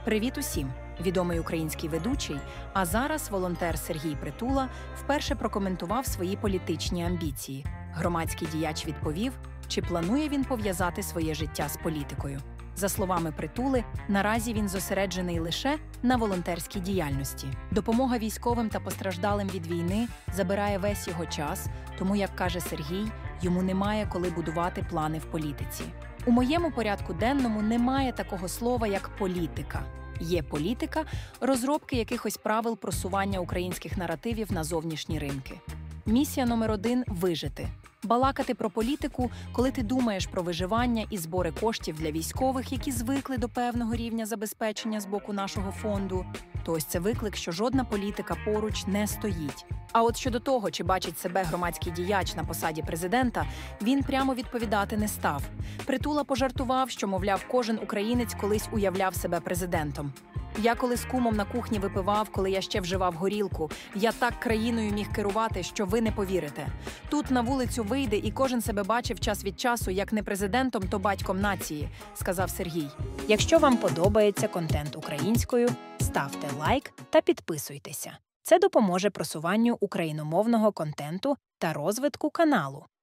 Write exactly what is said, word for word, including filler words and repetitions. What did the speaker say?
Привіт усім! Відомий український ведучий, а зараз волонтер Сергій Притула вперше прокоментував свої політичні амбіції. Громадський діяч відповів, чи планує він пов'язати своє життя з політикою. За словами Притули, наразі він зосереджений лише на волонтерській діяльності. Допомога військовим та постраждалим від війни забирає весь його час, тому, як каже Сергій, йому немає коли будувати плани в політиці. У моєму порядку денному немає такого слова, як політика. Є політика – розробки якихось правил просування українських наративів на зовнішні ринки. Місія номер один – вижити. Балакати про політику, коли ти думаєш про виживання і збори коштів для військових, які звикли до певного рівня забезпечення з боку нашого фонду, то ось це виклик, що жодна політика поруч не стоїть. А от щодо того, чи бачить себе громадський діяч на посаді президента, він прямо відповідати не став. Притула пожартував, що, мовляв, кожен українець колись уявляв себе президентом. Я коли з кумом на кухні випивав, коли я ще вживав горілку, я так країною міг керувати, що ви не повірите. Тут на вулицю вийде і кожен себе бачив час від часу, як не президентом, то батьком нації, сказав Сергій. Якщо вам подобається контент українською, ставте лайк та підписуйтеся. Це допоможе просуванню україномовного контенту та розвитку каналу.